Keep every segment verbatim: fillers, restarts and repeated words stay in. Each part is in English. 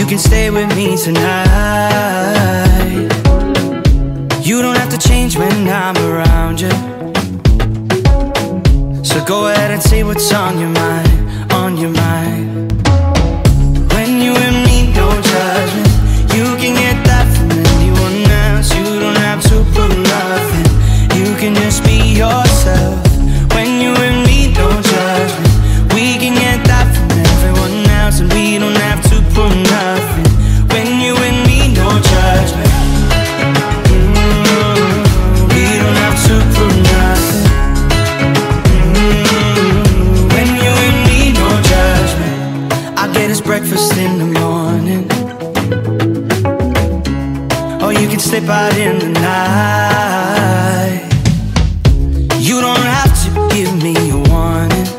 can stay with me tonight. You don't have to change when I'm around you. So go ahead and say what's on your mind, on your mind. When you and me, no judgment. You can get that from anyone else. You don't have to prove nothing. You can just be yourself. When you and me, no judgment. We can get that from everyone else, and we don't have to prove nothing. When you and me, no judgment. Mm-hmm. We don't have to prove nothing. Mm-hmm. When you and me, no judgment. I get us breakfast in the morning, or you can slip out in the night. You don't have to give me a warning,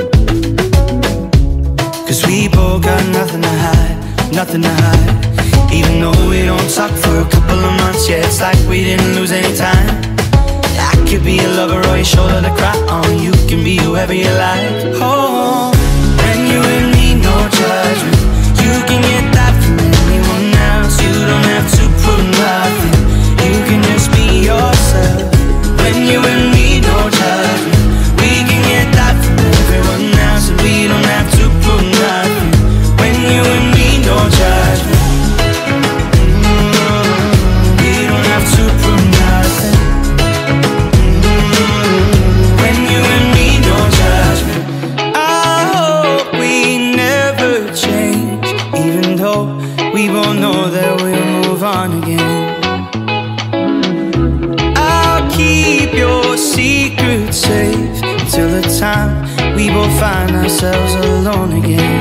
'cause we both got nothing to hide, nothing to hide. Even though we don't talk for a couple of months, yeah, it's like we didn't lose any time. I could be a lover or your shoulder to cry on. You can be whoever you like. Oh, when you and me, no judgment. You can get that from anyone else. You don't have to prove nothing. You can just be yourself. When you and me, no judgment. We can get that from everyone else, and we don't have to prove nothing. When you and me, no judgment. Mm-hmm. We don't have to prove nothing. Mm-hmm. When you and me, no judgment. I hope we never change, even though we both know that we'll move on again. Keep your secret safe until the time we both find ourselves alone again.